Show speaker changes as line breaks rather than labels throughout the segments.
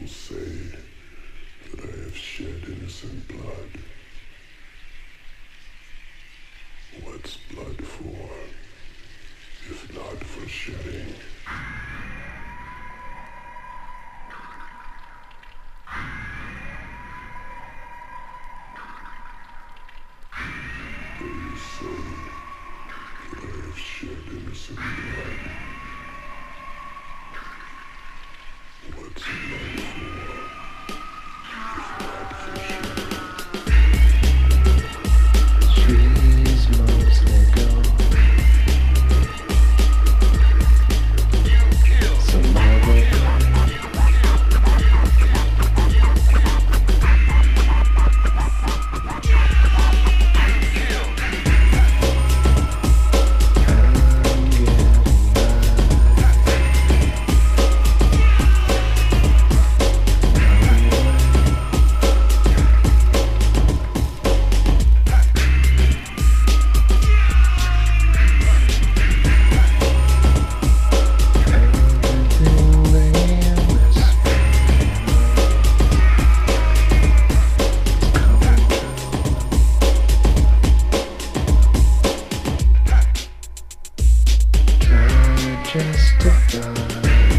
say that I have shed innocent blood. What's blood for, if not for shedding? Though you say that I have shed innocent blood, what's blood for, if not for shedding?
Trees mostly go. Some other justify.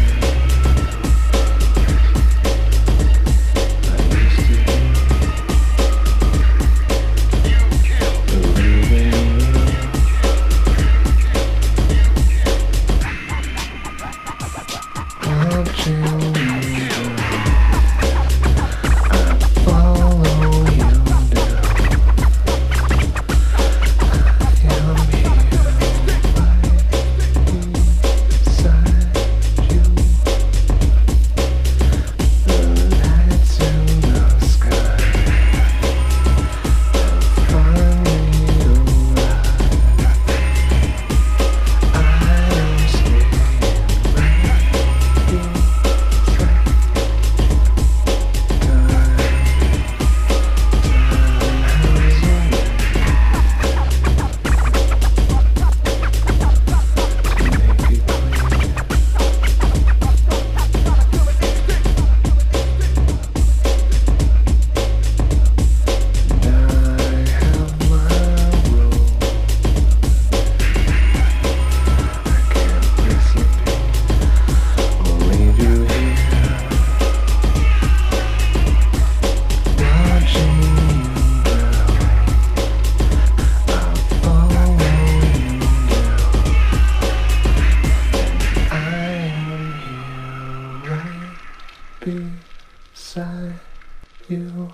Beside you,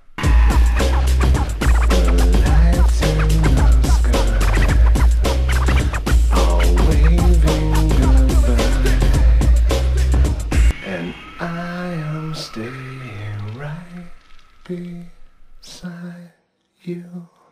the lights in the sky are waving goodbye, and I am staying right beside you.